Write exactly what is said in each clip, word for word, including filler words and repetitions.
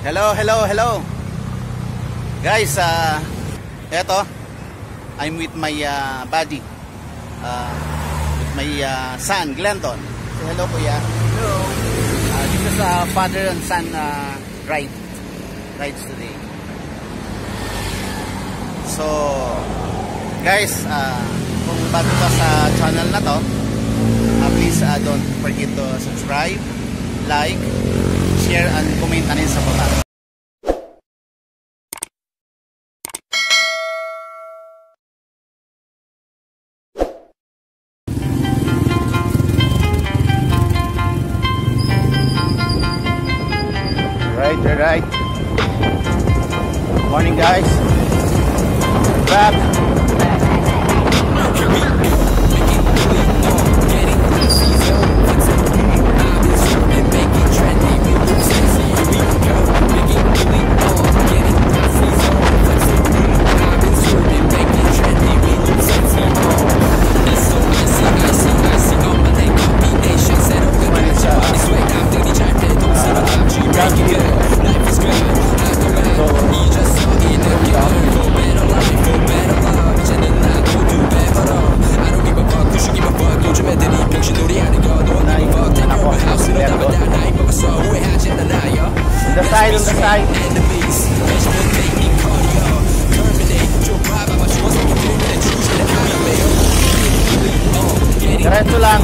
Hello, hello, hello. Guys, uh, eto, I'm with my uh, buddy. Uh, with my uh, son, Glenton. So, hello, kuya. Hello. Uh, this is a uh, father and son uh, ride. Rides today. So, guys, uh, kung bago ka sa channel na to, uh, please uh, don't forget to subscribe, like, share, and comment na rin sa baba. Right, right. Morning, guys. Back. On the side, on the side. Diretso lang.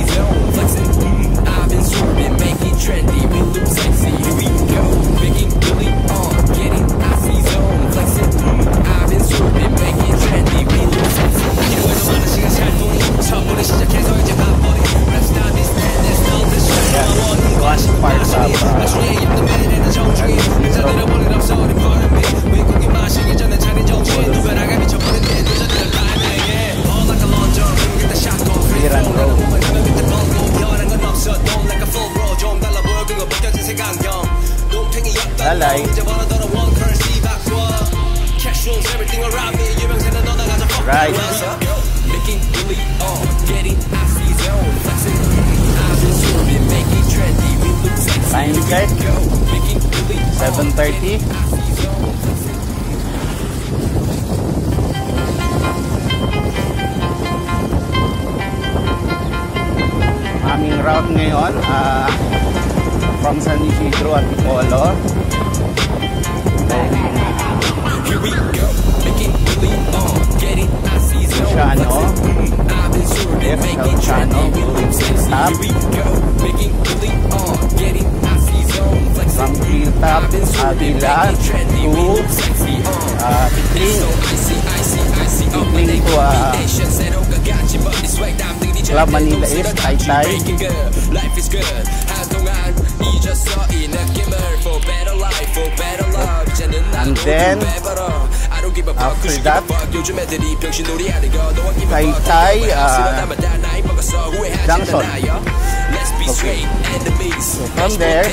Lalay. Right. Time check. seven thirty. Aming route ngayon uh, from San Isidro at Polo. Luciano, F. Luciano, Hilltop, from Hilltop, Avila to uh, Tikling, Tikling to uh, Club Manila East, Taytay. And then after that, Taytay uh, Junction. Okay. So from there,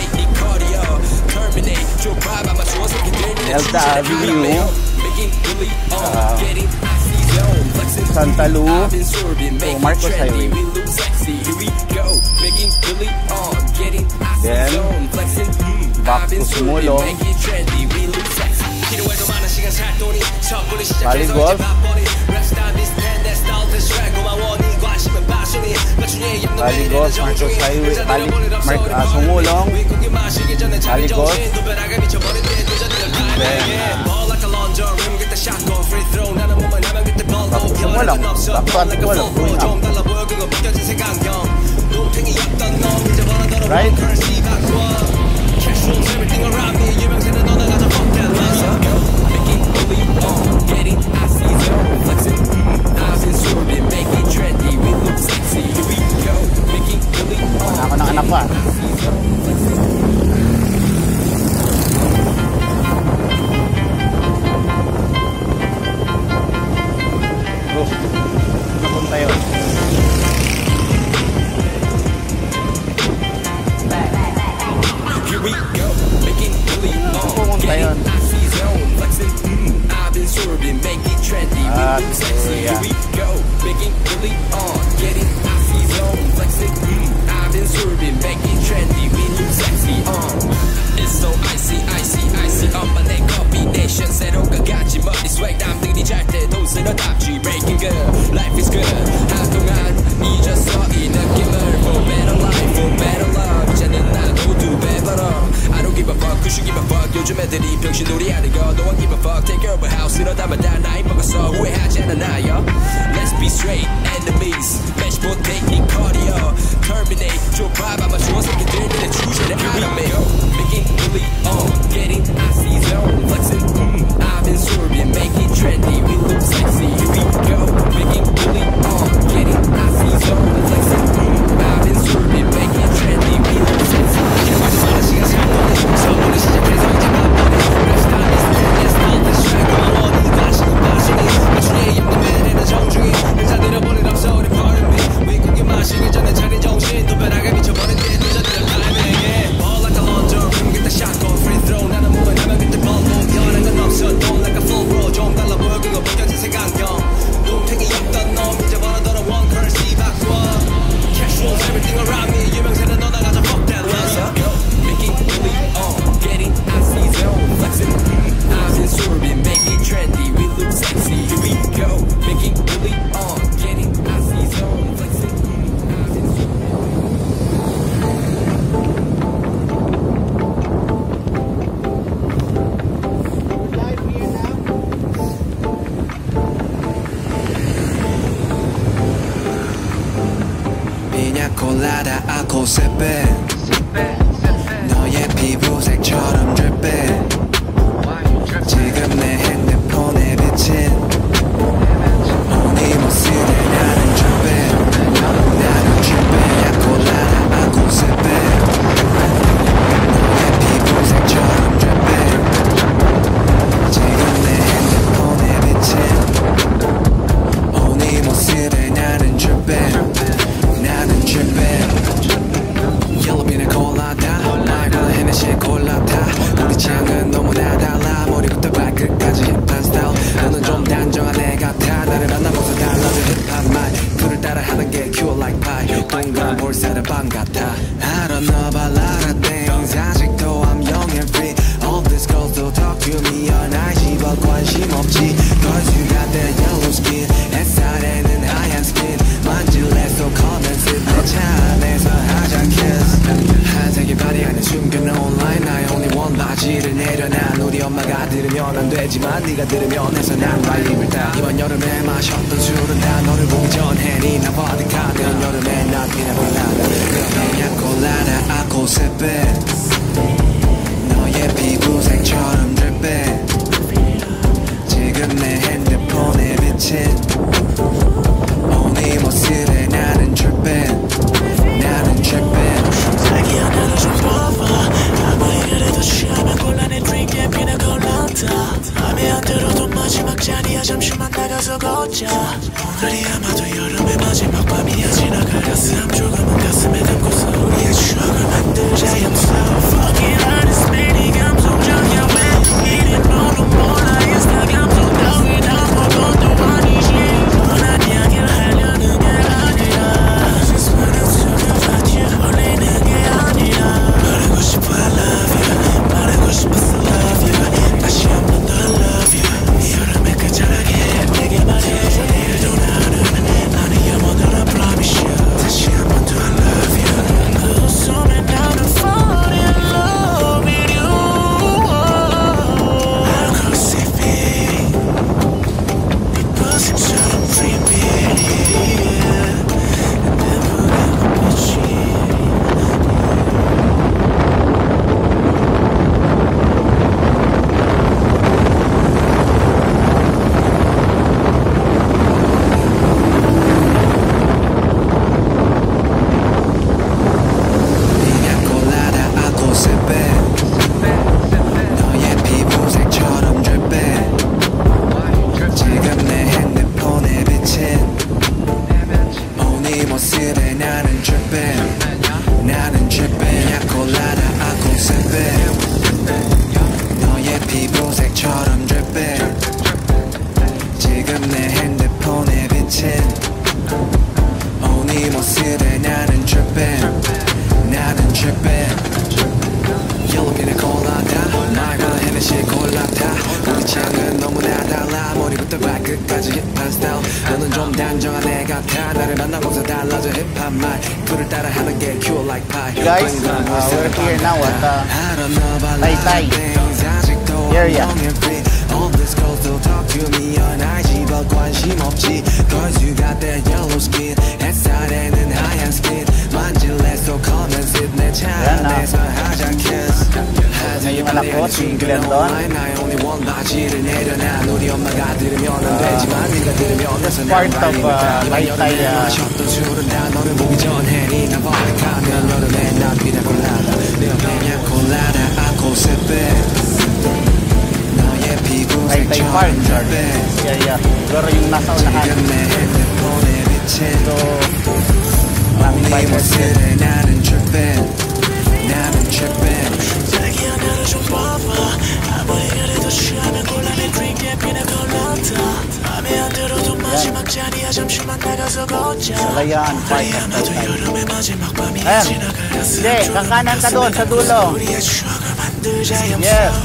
Delta Avenue, uh, Santa Lu to Marcos Highway. Then back to Sumulong, Valley Golf, Valley Golf, Marcos Highway, Valley, Mar uh, Sumulong, Valley Golf, then uh, back to Sumulong, back to Antipolo, going up. Right? Ako ng anak pa. Oh, napunta yun. Pumunta yun. At so yeah. It's so icy, icy, icy. 기다려 No one give a fuck take care of a house 이러다마다 나이 먹었어 후회하지 않아 나요 Let's be straight enemies Match technique cardio Terminate 좁아봐 맞추어 새끼들 눈에 주제를 알아매 Making really on Getting icy zone Flexing mm, I've been sorbing Make it trendy We look sexy Here we go Making really on Getting icy zone Flexing mm, I've been sorbing Make it trendy We look sexy 이러면서 많은 시간 생각보내 서울을 시작해서 이제 바쁘네 Lifestyle is madness Not the struggle 원이 다시고 다시니 마주에 입는 매일에는 정중히 의자 내려버린 앞서울의 pardon me 외국인 마시기 전에 차린 정신 또 변하게 미쳐버린 뒤에 늦었던 타이밍에 Ball like a launcher Get the shot go free throw 나는 몸을 하면 그때 ball move 변한 건 없어 Don't like a full bro 좀 달라 보여 그거 벗겨진 색안경 눈탱이였던 놈 이제 벌어더러 one currency 바꾸어 Casuals everything around me 유명세는 너나 가져 fuck that love Making really on Getting icy zone Flexing I've been sorbing Make it trendy We look sexy Here we go Making really on Getting icy zone Flexing I've been sorbing Piña colada a cosepe 너의 피부색처럼 dripping 지금 내 핸드폰에 비친 오니 모습에 나는 dripping 나는 dripping 야 colada a cosepe 너의 피부색처럼 dripping 지금 내 핸드폰에 비친 오니 모습에 나는 dripping 나는 dripping 옐로빈의 콜라다 말보다 헤네시 콜라타 우리 취향은 너무나 달라 머리부터 발끝까지 힙한 스타일 너는 좀 단정한 애 같아 나를 만나고서 달라져 힙한 말 그를 따라하는 게 cute like pie 동그란 볼살은 빵 같아 I don't know about a lot of things 아직도 I'm young and free All these girls don't talk to me all night 집어 관심 없지 Cause you got that yellow skin 햇살에는 하얀 skin 만질래 so come and sit 내 차 안에서 하자 kiss 한색의 바디 안에 숨겨놓은 line I only want 바지를 내려놔 우리 엄마가 들으면 안 되지만 네가 들으면 해서 난 바이브를 타 이번 여름에 마셨던 술은 다 너를 보기 전에 니나 버디카 내년 여름에 나 피나 볼라다 그냥 콜라다 아코세페 너의 피부색처럼 dripping 지금 내 핸드폰에 비친 오니 모습에 나는 dripping 나는 dripping 자기야 나를 좀 봐봐 아무리 그래도 취하면 곤란해 드링크에 피나 콜라다 맘에 안 들어도 마지막 자리야 잠시만 나가서 걷자 오늘이 아마도 여름의 마지막 밤이야 지나갈 가슴 조금은 가슴에 담고서 우리의 추억을 만들자 I'm so fucking honest baby 감성적이야 왜 이리 너는 몰라 인스타그램 속담이 아무것도 아니지 뻔한 이야기를 하려는 게 아니라 Just wanna talk about you 놀리는 게 아니라 말하고 싶어 I love you 말하고 싶어서 love you 다시 한 번 더 love you 이 여름에 끝자락에 내게 말해줘 내일도 나는 나는 영원을 I promise you 다시 한 번 더 I love you 그 웃음에 나는 fall in love with you I'll cross it baby 빛보심처럼 creepy 내 보라고 빛이 너의 피부색처럼 dripping 지금 내 핸드폰에 비친 오니 모습에 나는 dripping 나는 dripping 야 콜라다 아코세페 너의 피부색처럼 dripping 지금 내 핸드폰에 비친 오니 모습에 나는 dripping 나는 dripping 옐로빈의 콜라다 말보다 헤네시 콜라타 우리 취향은 너무나 달라 머리부터 발끝까지 힙한 스타일 너는 좀 단정한 애 같아 나를 만나고서 달라져 힙한 말 그를 따라하는 게 cute like pie Guys, uh, we're here now at uh, Taytay. area. All this girls still talk to me on I G but 관심 없지 Cause you got that yellow skin 햇살에는 하얀 skin 만질래 so come and sit 내 차 안에서 하자 kiss Yung anak ko, si Glendon. 나의 only one 바지를 내려놔 우리 엄마가 들으면 안 되지만 네가 들으면 This is part of uh, Laytay uh, 마셨던 술은 다 너를 보기 전에 네가 버릇하면 여름에 난 피냐콜라다 내 옆에 콜라다 아코 세페 Laytay Park area. Pero yung nasa unahan. So, maraming bikers din. Salayan Park at Laytay. Ayan. Hindi, kakanan ka doon sa dulo. Yeah.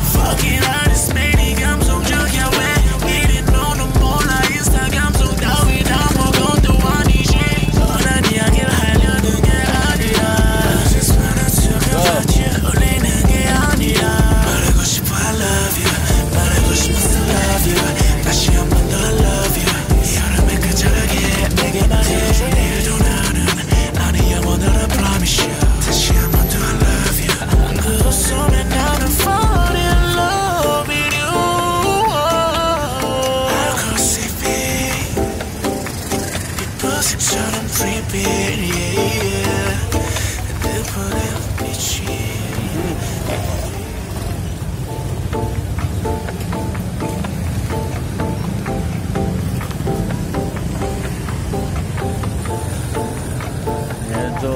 Medyo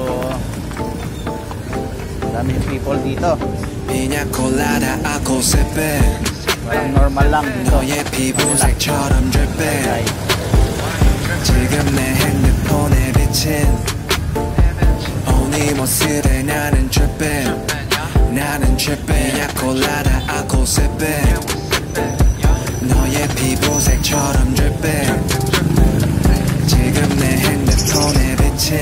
daming people dito. Piña colada ako sepe Parang normal lang dito. 너의 피부색처럼 dripping 지금 내 핸드폰에 비친 오니 모습에 나는 dripping 나는 dripping Piña colada ako sepe 너의 피부색처럼 dripping 지금 내 핸드폰에 비친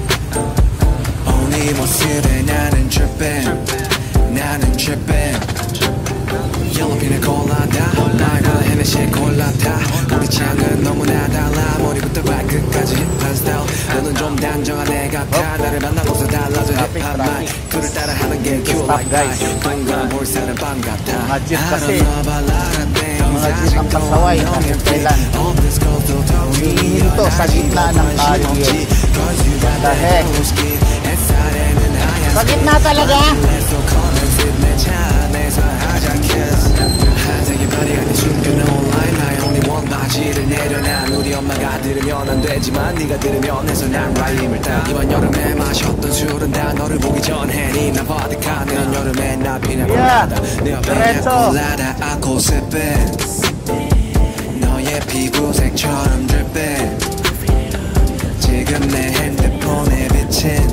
오니 모습에 나는 dripping 나는 dripping Yellow pina colada 나가 헤매시 골라타 우리 창은 너무나 달라 머리부터 발끝까지 힙한 스타일 너는 좀 단정한 애 같아 나를 만나고서 달라져 힙한 말 그를 따라하는 게 cute like that 동그란 볼살은 빵 같아 Mga jeep kasi. Mga jeep ang kasaway ng kailan. Dito sa gitna ng kalye. The heck? Sa gitna talaga? 바지를 내려놔 우리 엄마가 들으면 안 되지만 네가 들으면 해서 난 라임을 따 이번 여름에 마셨던 술은 다 너를 보기 전에 니나 버드카 내년 여름에 나 피냐콜라다 내 옆에 콜라다 아코 세페 너의 피부색처럼 dripping 지금 내 핸드폰에 비친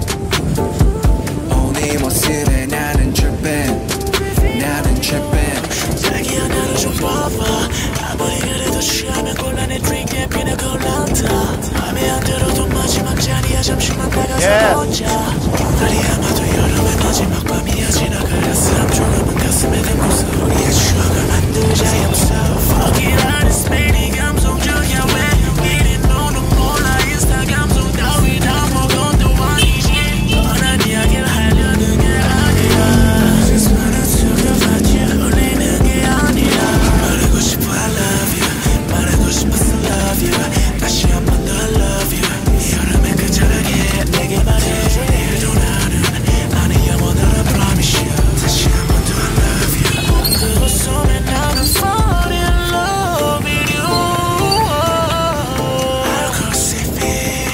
오니 모습에 나는 dripping 나는 dripping 자기야 나를 좀 봐봐 아무리 그래도 취하면 곤란해 드링크에 피나 콜라다 맘에 안 들어도 마지막 자리야 잠시만 나가서 혼자 날이 아마도 여름의 마지막 밤이야 지나갈 사람 조금은 가슴에 담고서 우리의 추억을 만들자 I'm so fucking honest baby 감성적이야 왜 이리 너는 몰라 인스타 감성 따위 다 먹어도 아니지 뻔한 이야기를 하려는 게 아니야 Just wanna talk about you 울리는 게 아니라 말하고 싶어 I love you 말하고 싶어서 love you 다시 한 번 더 love you 여름에 그 저녁에 내게 말해줘 내일도 나는 나는 영원하라 promise you 다시 한 번 더 I love you 그곳 속에 나는 fall in love with you 알고 싶이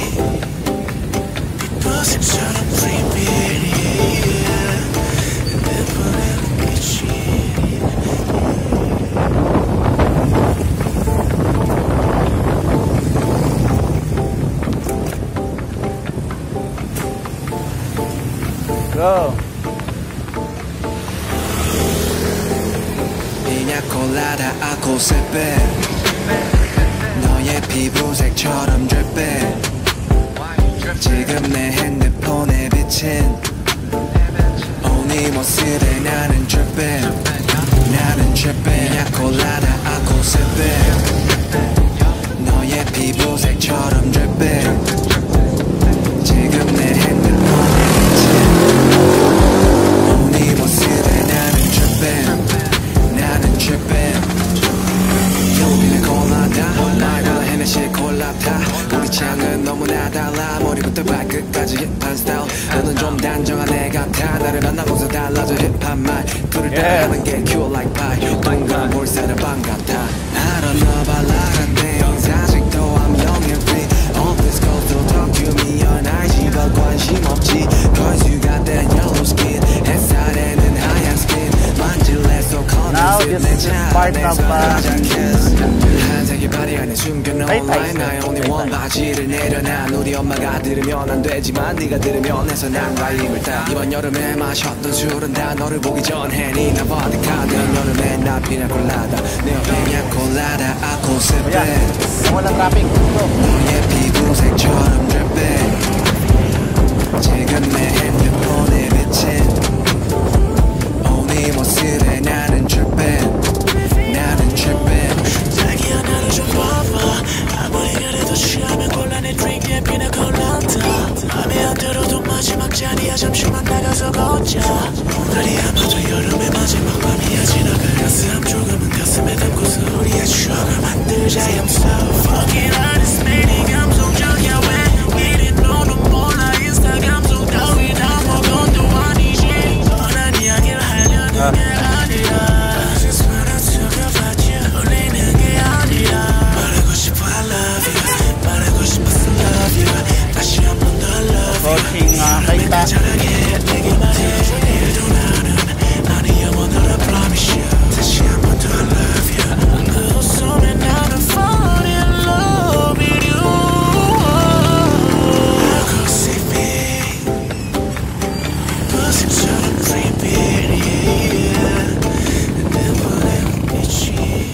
빛보색처럼 creepy yeah 내 폰에 빛이 Go. Piña colada ako sepe 너의 피부색처럼 dripping 지금 내 핸드폰에 비친 오니 모습에 나는 dripping 나는 dripping 피냐 콜라다 아코세베 너의 피부색처럼 dripping 지금 내 핸드폰에 비친 오니 모습에 나는 dripping 나는 dripping 여기는 콜라다 말과 헤네시 콜라타 우리 창은 너무나 달라 머리부터 발끝까지 힙한 스타일 너는 좀 단정한 애 같아 나를 만나고서 달라져 힙한 말 둘을 따라가는 게 cool like pie 동그란 볼살은 반갑다 I don't know about like things 아직도 I'm young and free all this girls don't talk to me on 아이지가 관심 없지 cause you got that yellow skin 햇살에는 하얀 skin 만질래서 Now this is part of uh, 한색의 바디 안에 숨겨놓은 line 나의 only one 바지를 내려놔 우리 엄마가 들으면 안 되지만 네가 들으면 해서 난 라임을 따 이번 여름에 마셨던 술은 다 너를 보기 전에 니나 버디카 내 여름에 나 피냐콜라다 내 옆에 콜라다 아코세베 walang traffic. 너의 피부색처럼 dripping 지금 내 핸드폰에 비친 오니 모습에 나는 dripping 나는 dripping 자기야 나를 좀 봐봐 아무리 그래도 취하면 곤란해 드링크에 피나콜라다 맘에 안 들어도 마지막 자리야 잠시만 나가서 걷자 오늘이 아마도 여름의 마지막 밤이야 지나갈 가슴 조금은 가슴에 담고서 우리의 추억을 만들자 I'm so fucking honest 이 감성적이야 왜 이리 너는 몰라 인스타gram 속 따위 아무것도 아니지 뻔한 이야기를 하려는 게 아니라 Just wanna talk about you 울리는 게 아니라 말하고 싶어 I love you 말하고 싶어서 love you 다시 한 번 더 love you Coaching uh, Kaita. 잘하게 내게 말해줘 내일도 나는 나는 영원으로 promise you 다시 한 번 더 I love you 그 웃음에 나는 fall in love with you 아코세베 버섯처럼 creepy yeah 내 번에 빛이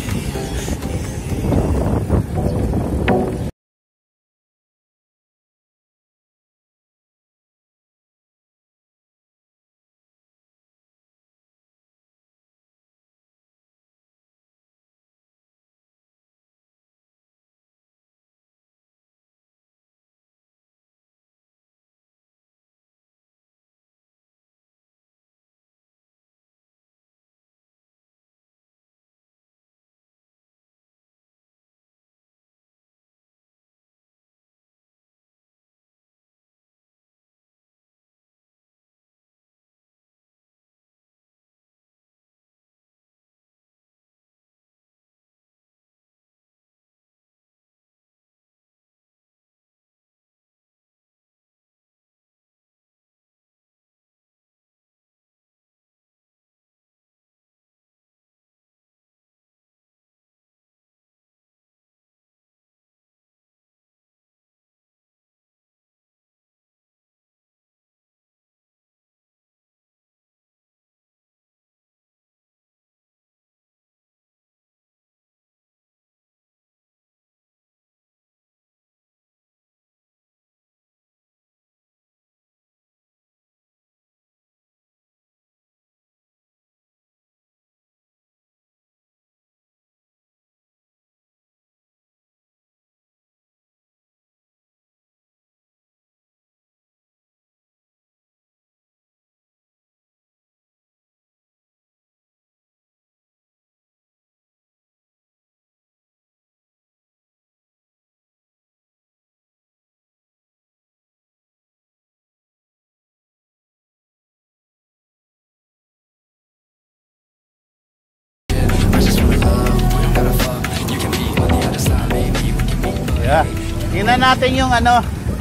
Yeah. Tingnan natin yung ano,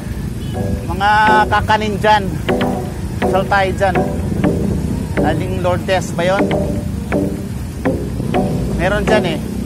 mga kakanin dyan. Sal tayo dyan. Aling Lourdes ba yun? Meron dyan eh.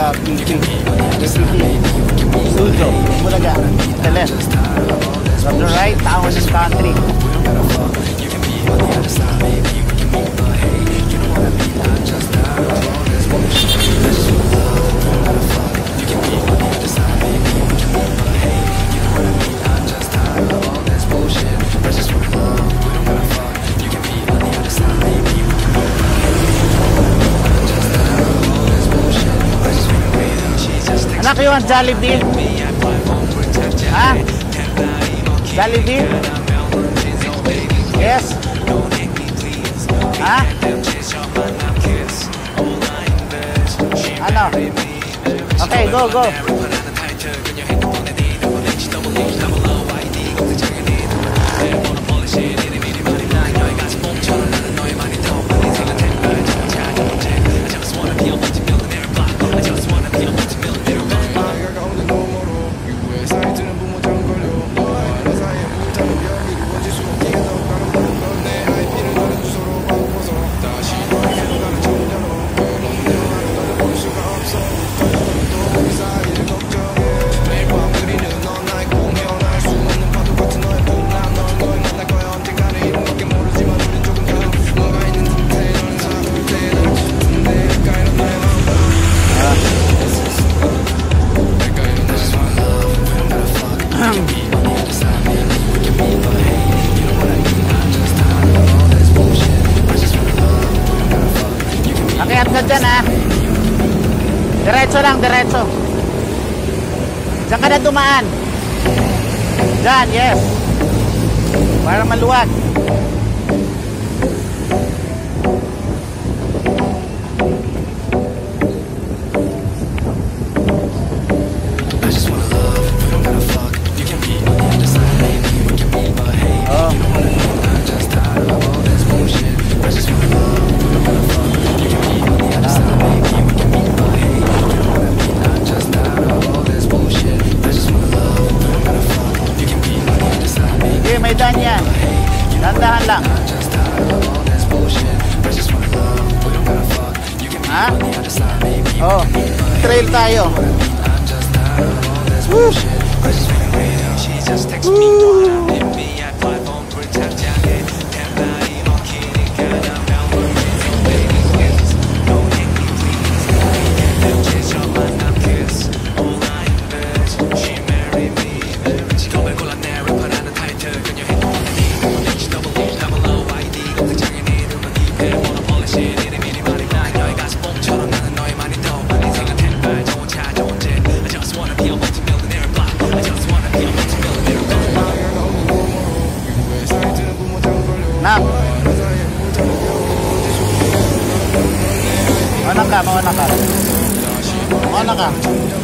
the P P. The P P. Studio. Bulaga. The left. From the right, town and country. Anak yun, Jollibee? Ha? Jollibee? Yes? Ha? Ano? Okay, go, go. Pakiat ka dyan, ha? Diretso lang, diretso. Diyan ka na dumaan. Diyan, yes. Para maluwag. May daan yan. Dandahan lang. Ha? Oh, trail tayo. Woo! Woo! Nak. Mana ka, mana ka. Mana ka.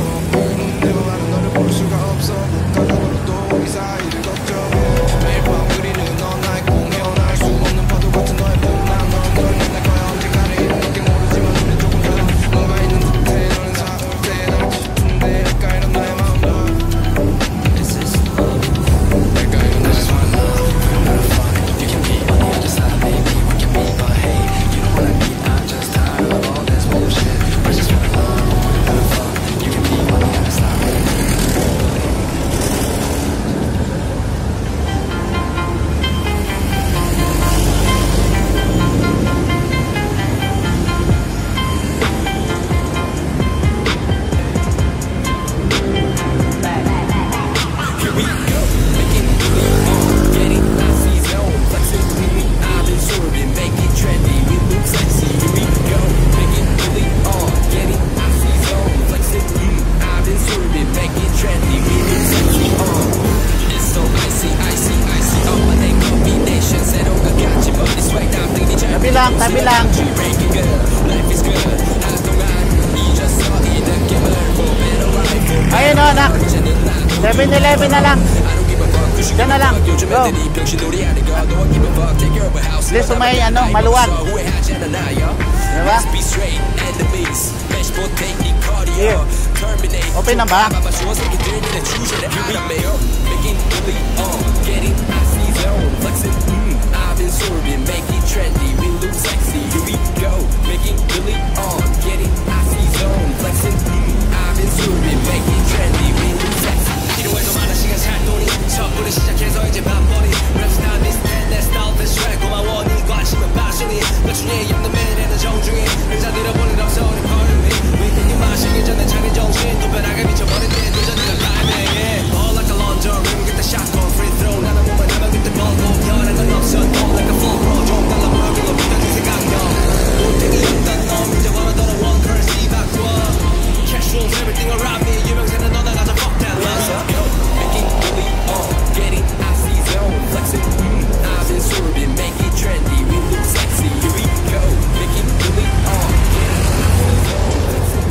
Tabi lang, tabi lang. Ayun o, anak. seven eleven na lang. Diyan na lang. Go. Please, may ano, maluwag. Diba? Yeah. Open na ba? Making really on, getting icy zone, flexing. everything around me 유명세는 떠나가자 fuck that love making really on getting icy zone flexing mm, I've been swerving make it trendy we look sexy here we go making really on getting icy zone flexing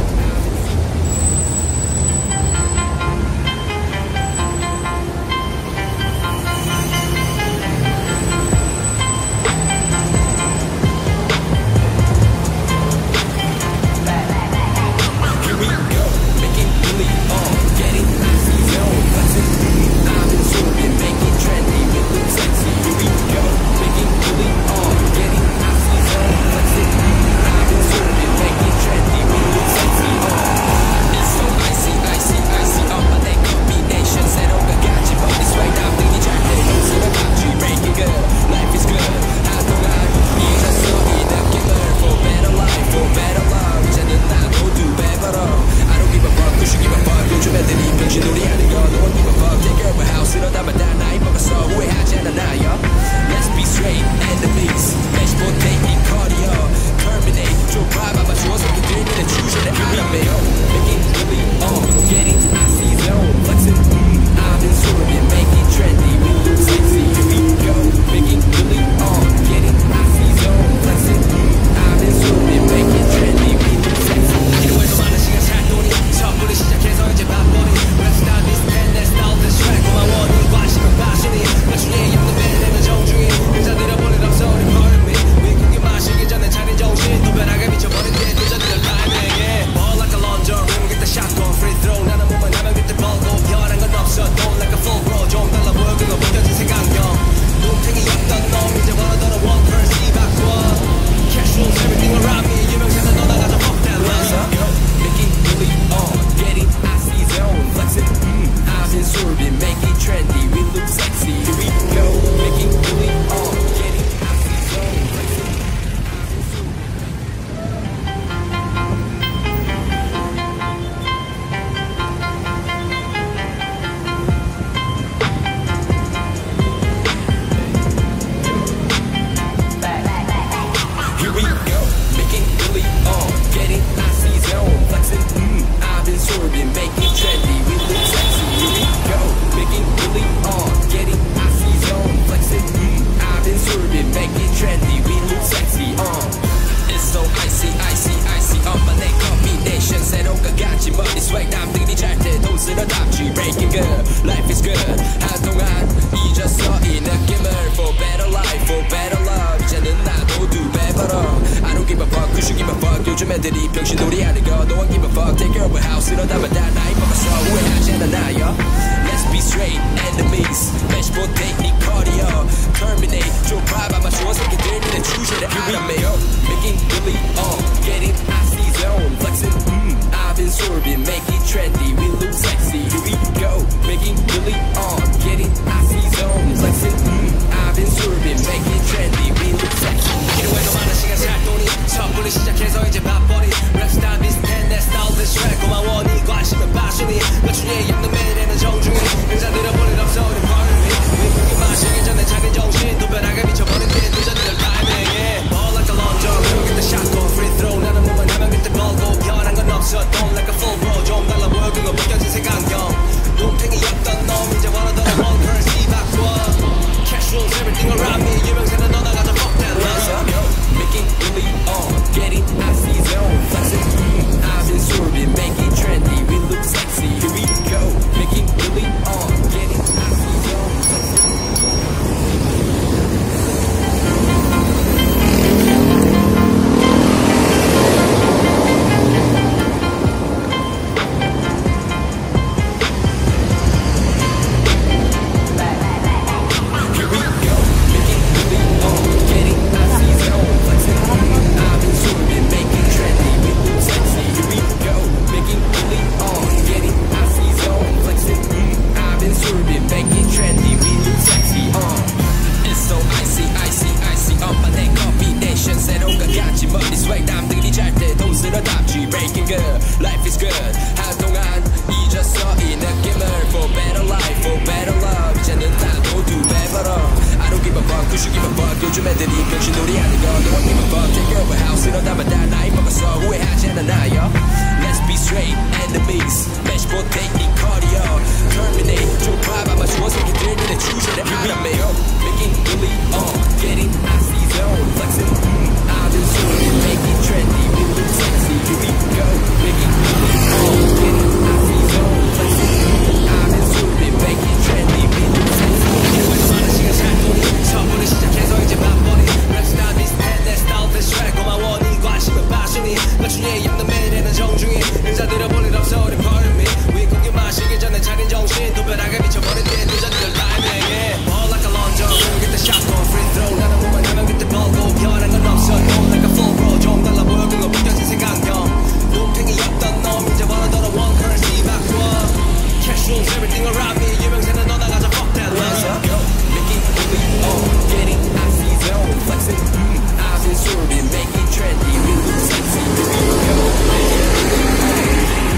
요즘 애들이 병신놀이 하는 거 No one give a fuck Take care of a house 이러다만 다 나이 먹었어 후회하지 않아 나요 Let's be straight enemies Match 못해 니 커리어 Terminate 좁아봐 마주어 새끼들 니네 주제를 알아매요 Making really on Getting icy zone Flexing mm, I've been swerving Make it trendy We look sexy Here we go Making really on Getting icy zone Flexing mm, I've been swerving Make it trendy We look sexy 이러해도 많은 시간 살 돈이 섣불리 시작해서 이제 밥벌이 랩스타일 비슷해 내 스타일 this track 고마워 네 관심은 passion이 매출에 없는 매일에는 정중히 인사 들어버릴 없어 우린 pardon me 미국이 마시기 전에 차린 정신 두 배나게 미쳐버린 뒤에 늦어지는 타이밍에 Ball like a long jump Look at the shot go free throw 나는 몸만 하면 그때 벌고 변한 건 없어 Don't like a full bro 좀 달라 보여 그거 느껴진 색안경 눈탱이였던 놈 이제 원하던 one currency 바꿔 Casuals everything around me 유명세는 떠나가자 fuck that love Making really on Getting icy zone Flexing mm, I've been swerving Make it trendy We look sexy Here we go Making really on Getting icy zone Flexing Life is good 한동안 잊었어 이 느낌을 For better life, for better love 이제는 나도 두 배 벌어 I don't give a fuck, you should give a fuck 요즘 애들이 병신놀이 하는 거 No one give a fuck Take care of a house 이러다만 다 나이 먹었어 후회하지 않아 나요 Let's be straight enemies 매시포 테크닉 cardio terminate 좁아 맞추어 새끼들 눈에 주제를 알아매요 making really on getting icy zone flexing mm, I've been zooming making trendy we look sexy here we go making really on getting icy zone flexing mm, I've been zooming making trendy we look sexy 이러면서 많은 시간 살 돈이 처음부터 시작해서 이제 밥벌이 랩스타 비슷해 내 스타일 패션 고마워 네 관심은 passion이 맞추에 엮는 매일에는 정중히 인사드려 볼 일 없어 우리 pardon me 윗고기 마시기 전에 차린 정신 도배하게 미쳐버린 뒤에 늦어질 타이밍에 All like a long jump get the shot go free throw 나는 몸만 하면 그때 ball go 변한 건 없어 Don't like a full bro 좀 달라 보여 그거 비껴진 생각형 눈탱이였던 놈 이제 벌어더러 one currency 바꾸어 Cash rules everything around me 유명세는 너 나가자 fuck that let's go making really on getting icy zone flexing mm, I've been serving making trendy we look sexy here we go making really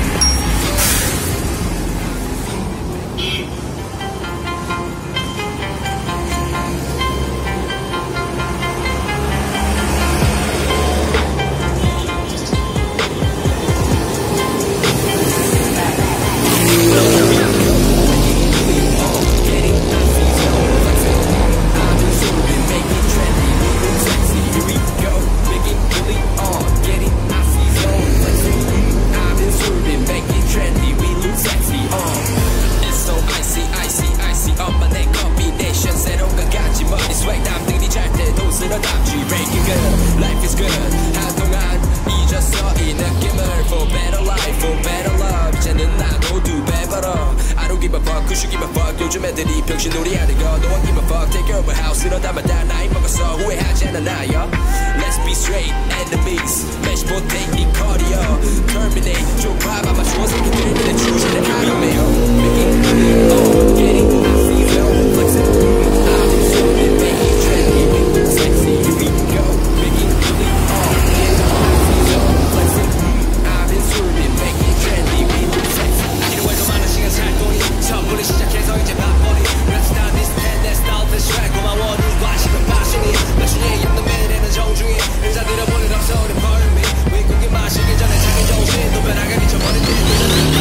Life is good 한동안 잊었어 이 느낌을 For better life, for better love 이제는 나도 두 배 벌어 I don't give a fuck, who should give a fuck 요즘 애들이 병신놀이 하는 거 No one give a fuck, take care of a house 이러다만 다 나이 먹었어 후회하지 않아 나요 Let's be straight enemies 매시포 테크닉 cardio terminate 좁아 맞추어 새끼들 눈에 주제를 알아매요 Making really on getting icy zone flexing I've been zooming making trendy making sexy here we go making really on getting icy zone flexing I've been zooming making trendy making sexy 이러면서 많은 시간 살 돈이 처음부터 시작해서 이제 밥벌이 랩스타 비슷해 내 스타일 패션 고마워 네 관심은 passion이 나중에 엮는 매일에는 정중히 인사드려 볼 일 없어 우리 pardon me 윗고기 마시기 전에 자기 정신 도배하게 미쳐버린 뒤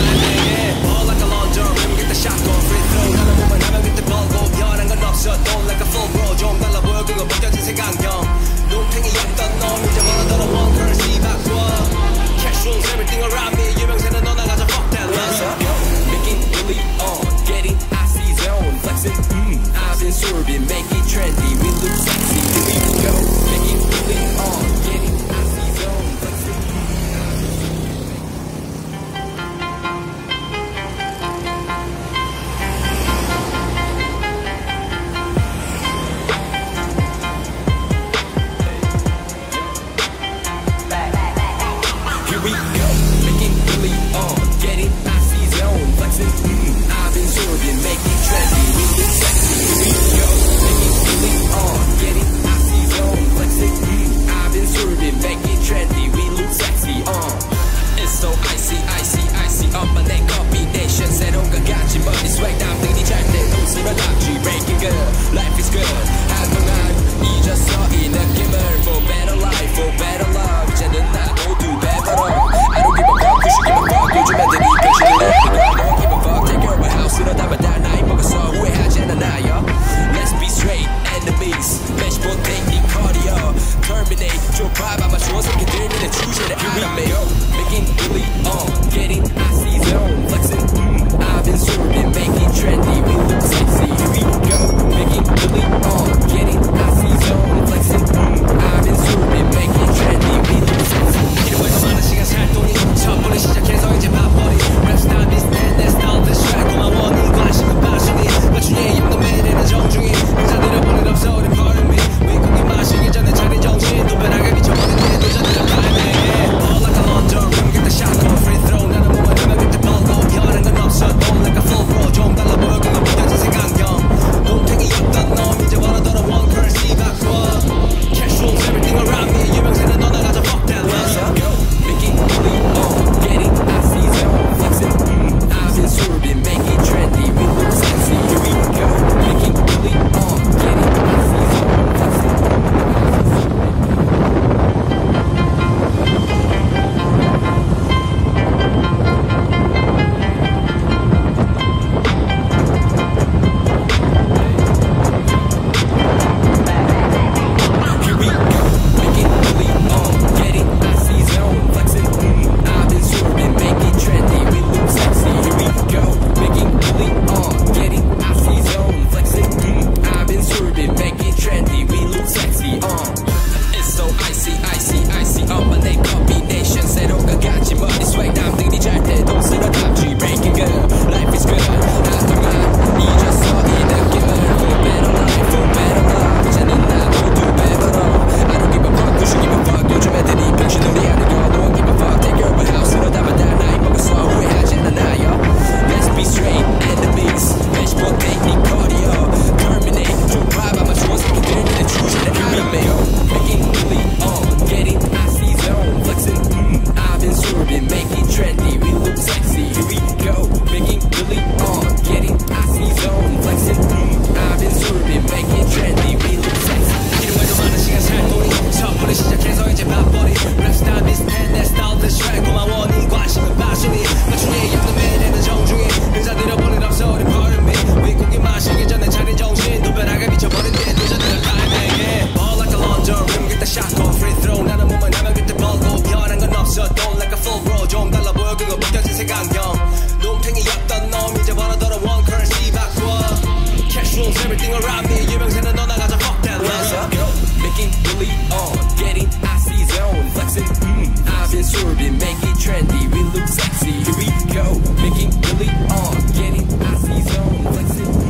everything around me 유명세는 너나 가져 fuck that let's go making really on getting icy zone flexing mm, I've been swerving make it trendy we look sexy here we go making really on getting icy zone flexing mm.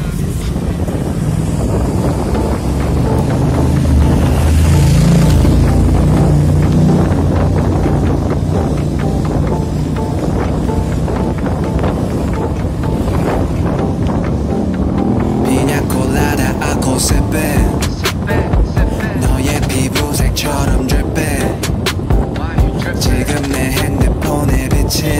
너의 피부색처럼 dripping 지금 내 핸드폰에 비친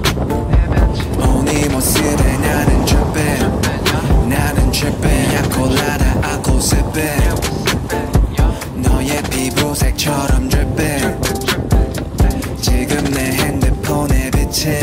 오니 모습에 나는 dripping 나는 dripping 야콜라다 아코 sipping 너의 피부색처럼 dripping 지금 내 핸드폰에 비친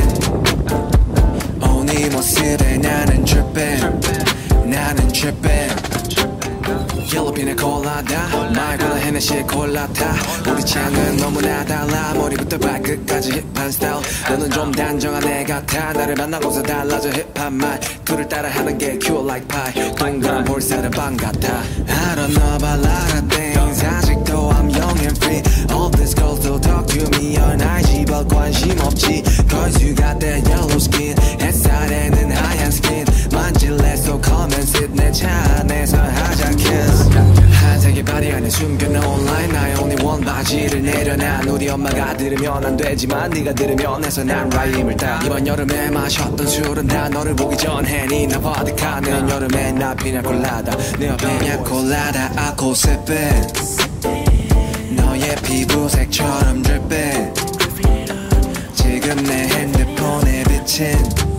오니 모습에 나는 dripping 나는 dripping 옐로핀의 콜라다 말고는 헤네시의 콜라타 우리 취향은 너무나 달라 머리부터 발끝까지 힙한 스타일 너는 좀 단정한 애 같아 나를 만나고서 달라져 힙한 말투를 따라하는 게 cute like pie 동그란 볼살은 빵 같아 I don't know about a lot of things 아직도 I'm young and free All these girls still talk to me on 아이지 but 관심 없지 Cause you got that yellow skin 햇살에는 하얀 skin 만질래 so come and sit 내 차 안에서 하자 kiss 한색의 바디 안에 숨겨놓은 line 나의 only one 바지를 내려놔 우리 엄마가 들으면 안 되지만 네가 들으면 해서 난 라임을 따 이번 여름에 마셨던 술은 다 너를 보기 전에 니나 버드카 내년 여름에 나 피냐콜라다 내 옆에 피냐콜라다 아코 sipping 너의 피부색처럼 dripping 지금 내 핸드폰에 비친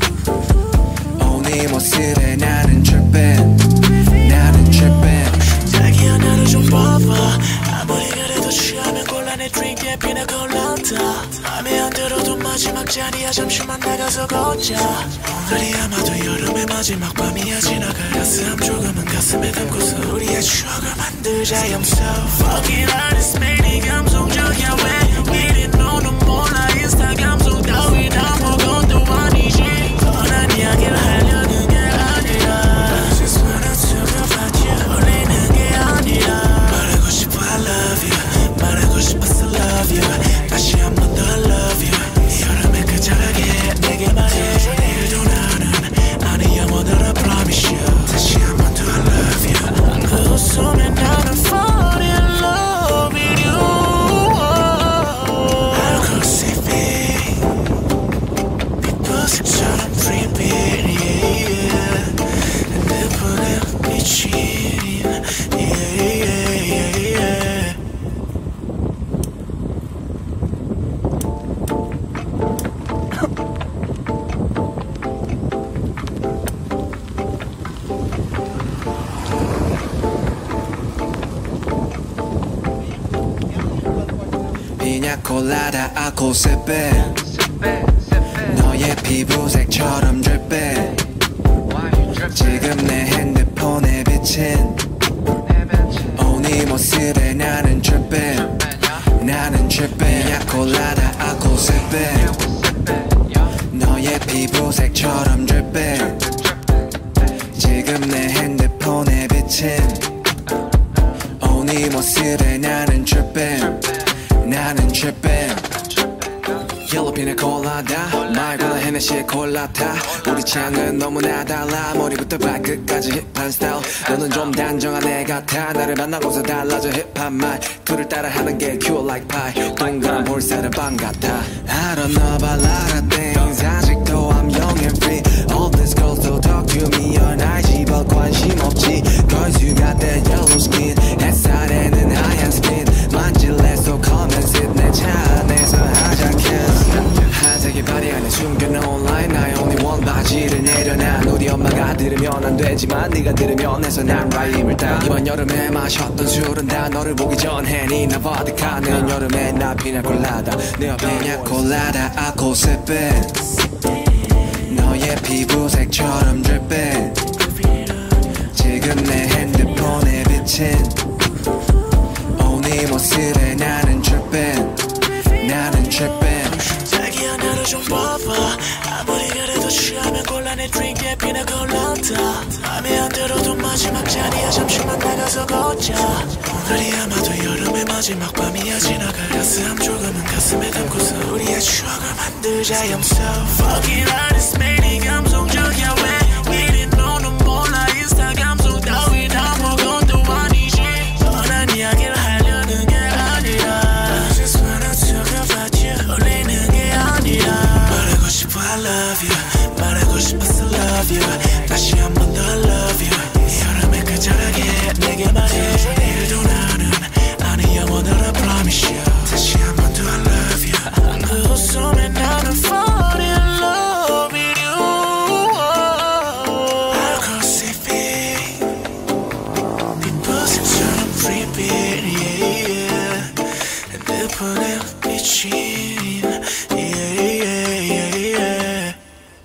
오니 모습에 나는 dripping 나는 dripping 자기야 나를 좀 봐봐 아무리 그래도 취하면 곤란해 드링크에 피나콜라다 맘에 안 들어도 마지막 자리야 잠시만 나가서 걷자 오늘이 아마도 여름의 마지막 밤이야 지나갈 가슴 조금은 가슴에 담고서 우리의 추억을 만들자 I'm so fucking honest man 이 감성적이야 왜 이리 너는 몰라 인스타 감성 따윈 아무것도 아니지 뻔한 이야기를 하려는 게 아니라 I just wanna talk about you 올리는 게 아니라 말하고 싶어 I love you 말하고 싶어서 love you 다시 한 번 더 I love you 이 여름에 그저하게 내게 말해 내일도 나는 아니 영원으로 I promise you 다시 한 번 더 I love you 그 웃음에 나는 fall in love with you 알고 싶이 빛보색처럼 creepy yeah. 내 폰에 미친 yeah, yeah, yeah, yeah. 피냐콜라다 아코 sipping 너의 피부색처럼 dripping 지금 내 핸드폰에 비친 오니 모습에 나는 dripping 나는 dripping 피냐콜라다 아코 sipping 너의 피부색처럼 dripping 지금 내 핸드폰에 비친 오니 모습에 나는 dripping 나는 dripping 옐로핀의 콜라다 말고는 헤네시의 콜라타 우리 취향은 너무나 달라 머리부터 발끝까지 힙한 스타일 너는 좀 단정한 애 같아 나를 만나고서 달라져 힙한 말투를 따라하는 게 cute like pie 동그란 볼살은 빵 같아 I don't know about a lot of things 아직도 I'm young and free All these girls still talk to me on 아이지 but 관심 없지 Cause you got that yellow skin 햇살에는 하얀 skin 만질래 so come and sit 내 차 안에서 하자 kiss 한색의 바디 안에 숨겨놓은 line 나의 only one 바지를 내려놔 우리 엄마가 들으면 안 되지만 네가 들으면 해서 난 라임을 따 이번 여름에 마셨던 술은 다 너를 보기 전에 니나 버드카 내년 여름에 나 피냐콜라다 내 옆에 피냐콜라다 아코 sipping 너의 피부색처럼 dripping 지금 내 핸드폰에 비친 오니 모습에 나는 dripping 나는 dripping 자기야 나를 좀 봐봐 아무리 그래도 취하면 곤란해 드링크에 피나 콜라타 맘에 안 들어도 마지막 잔이야 잠시만 나가서 걷자 오늘이 아마도 여름의 마지막 밤이야 지나갈 가슴 조금은 가슴에 담고서 우리의 추억을 만들자 I'm so fucking honest 매일 감성적이야 왜 이리 너는 몰라 인스타 감성 따위 다 먹어도 아니지 뻔한 이야기를 하려는 게 아니야 I just wanna talk about you 올리는 게 아니야 말하고 싶어 I love you 말하고 싶어서 love you 다시 한 번 더 love you 이 여름에 그저하게 내게 말해 내일도 나는 아니 영원을 I promise you 다시 한 번 더 I love you 그 웃음에 나는 fall in love with you I'll cross it big 뒷부분처럼 repeat yeah yeah 내 폰에 비친 yeah yeah yeah yeah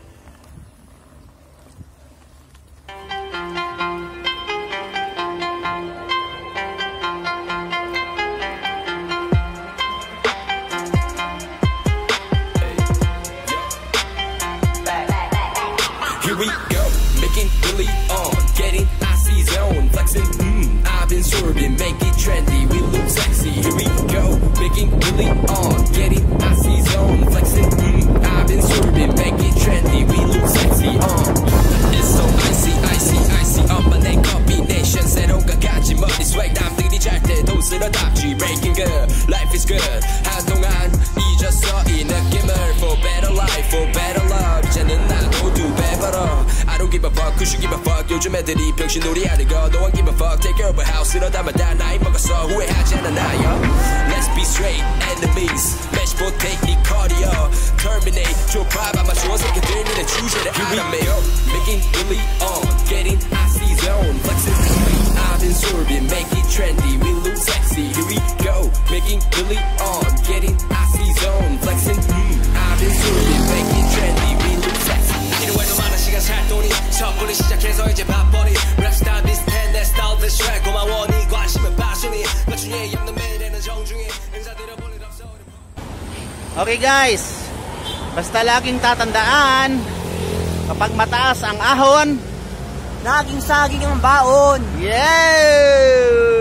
Here we go, making Billy on, getting icy zone, flexing, mmm, I've been swerving, make it trendy, we look sexy. Here we go, making Billy on, getting icy zone, flexing, mmm, I've been swerving, make it trendy, we look sexy. Uh, it's so icy, icy, icy, up my neck combination, 새로운 같이 머리 swag, 남들이 잘 때도 쓸어담지, breaking good, life is good. 한동안 잊었어 이 느낌을, for better life, for better love. 이제는 나도 두 배. I don't give a fuck, who should give a fuck 요즘 애들이 병신놀이 하는 거 No one give a fuck, take care of a house 이러다마다 나이 먹었어 후회하지 않아 나요 Let's be straight, enemies 매시포 technique, cardio Terminate, 좁아봐 마주어 새끼들 니네 주제를 알아매 Making Billy on, getting icy zone Flexing, I've been swerving, make it trendy We look sexy, here we go Making Billy on, getting icy zone Flexing, I've been swerving, make it trendy We look sexy 이루에도 많은 시간 살 돈이 섣불리 시작해서 이제 밥벌이 랩스타일 비슷해 내 스타일 비슷해 고마워 네 관심은 passion이 나중에 없는 매일에는 정중히 인사드려 볼 일 없어 Okay guys, basta laging tatandaan kapag mataas ang ahon naging saging ang baon. yeah!